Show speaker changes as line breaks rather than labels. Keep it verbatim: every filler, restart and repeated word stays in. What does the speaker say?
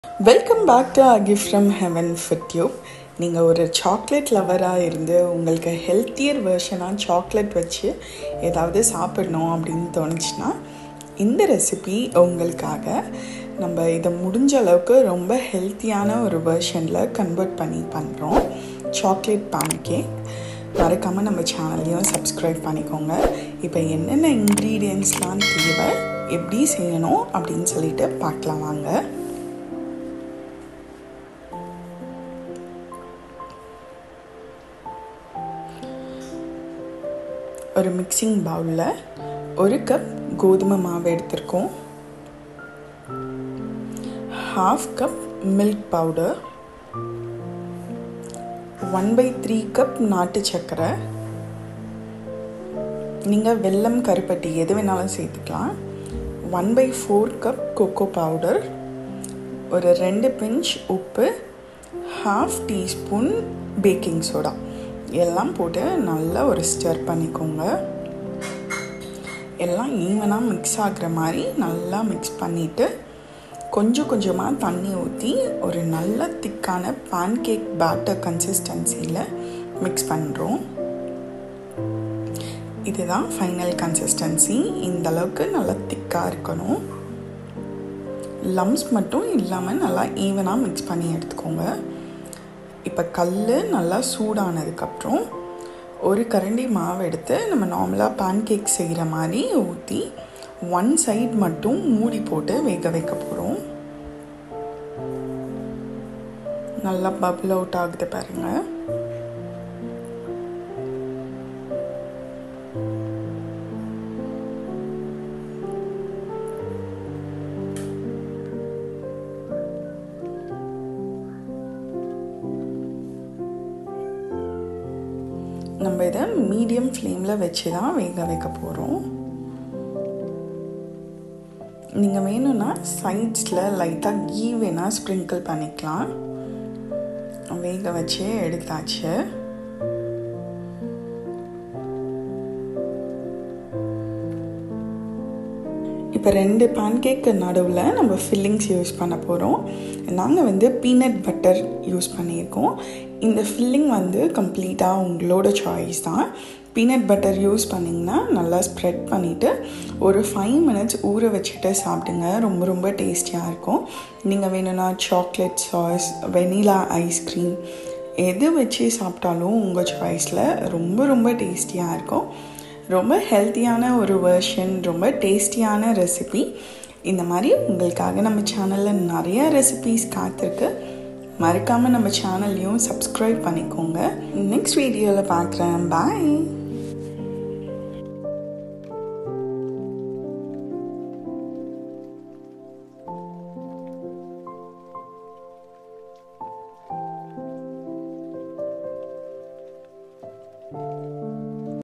Welcome back to A Gift from Heaven Food Tube. நீங்கள் ஒரு chocolate லவராக இருந்து உங்களுக்கு ஹெல்த்தியர் வெர்ஷனாக சாக்லேட் வச்சு ஏதாவது சாப்பிடணும் அப்படின்னு தோணுச்சுன்னா இந்த ரெசிபி உங்களுக்காக. நம்ம இதை முடிஞ்ச அளவுக்கு ரொம்ப ஹெல்த்தியான ஒரு வெர்ஷனில் கன்வெர்ட் பண்ணி பண்ணுறோம். Chocolate pancake. மறக்காமல் நம்ம சேனல்லையும் சப்ஸ்கிரைப் பண்ணிக்கோங்க. இப்போ என்னென்ன இன்க்ரீடியன்ட்ஸ்லாம் தேவை, எப்படி செய்யணும் அப்படின்னு சொல்லிட்டு பார்க்கலாம் வாங்க. ஒரு மிக்சிங் பவுலில் ஒரு கப் கோதுமை மாவு எடுத்திருக்கோம், half cup milk powder, one by three cup நாட்டு சர்க்கரை, நீங்கள் வெல்லம் கருப்பட்டி எது வேணாலும் சேர்த்துக்கலாம், one by four cup cocoa powder, ஒரு ரெண்டு பிஞ்ச் உப்பு, ஹாஃப் டீஸ்பூன் பேக்கிங் சோடா எல்லாம் போட்டு நல்லா ஒரு ஸ்டர் பண்ணிக்கோங்க. எல்லாம் ஈவனாக மிக்ஸ் ஆகிற மாதிரி நல்லா மிக்ஸ் பண்ணிவிட்டு கொஞ்சம் கொஞ்சமாக தண்ணி ஊற்றி ஒரு நல்ல திக்கான பேன்கேக் பேட்டர் கன்சிஸ்டன்சியில் மிக்ஸ் பண்ணுறோம். இதுதான் ஃபைனல் கன்சிஸ்டன்சி. இந்த அளவுக்கு நல்லா திக்காக இருக்கணும். லம்ஸ் மட்டும் இல்லாமல் நல்லா ஈவனாக மிக்ஸ் பண்ணி எடுத்துக்கோங்க. இப்போ கல் நல்லா சூடானதுக்கப்புறம் ஒரு கரண்டி மாவு எடுத்து நம்ம நார்மலாக பேன்கேக் செய்கிற மாதிரி ஊற்றி ஒன் சைட் மட்டும் மூடி போட்டு வேக வைக்க போகிறோம். நல்லா பபிள் அவுட் ஆகுது பாருங்கள். நம்ம இதை மீடியம் ஃப்ளேமில் வச்சு தான் வேக வைக்க போகிறோம். நீங்கள் வேணும்னா சைட்ஸில் லைட்டாக கீ வேணால் ஸ்ப்ரிங்கிள் பண்ணிக்கலாம். வேக வச்சு எடுத்தாச்சு. இப்போ ரெண்டு பேன்கேக்கு நடுவில் நம்ம ஃபில்லிங்ஸ் யூஸ் பண்ண போகிறோம். நாங்கள் வந்து பீனட் பட்டர் யூஸ் பண்ணியிருக்கோம். இந்த ஃபில்லிங் வந்து கம்ப்ளீட்டாக உங்களோட சாய்ஸ் தான். பீனட் பட்டர் யூஸ் பண்ணிங்கன்னா நல்லா ஸ்ப்ரெட் பண்ணிவிட்டு ஒரு ஃபைவ் மினிட்ஸ் ஊற வச்சுட்டு சாப்பிடுங்க. ரொம்ப ரொம்ப டேஸ்டியாக இருக்கும். நீங்கள் வேணும்னா சாக்லேட் சாஸ், வெனிலா ஐஸ்கிரீம் எது வச்சு சாப்பிட்டாலும் உங்கள் சாய்ஸில் ரொம்ப ரொம்ப டேஸ்டியாக இருக்கும். ரொம்ப ஹெல்த்தியான ஒரு வெர்ஷன், ரொம்ப டேஸ்டியான ரெசிபி. இந்த மாதிரி உங்களுக்காக நம்ம சேனலில் நிறைய ரெசிபீஸ் காத்திருக்கு. மறக்காமல் நம்ம சேனல்லையும் சப்ஸ்கிரைப் பண்ணிக்கோங்க. நெக்ஸ்ட் வீடியோவில் பார்க்குறேன். பாய்.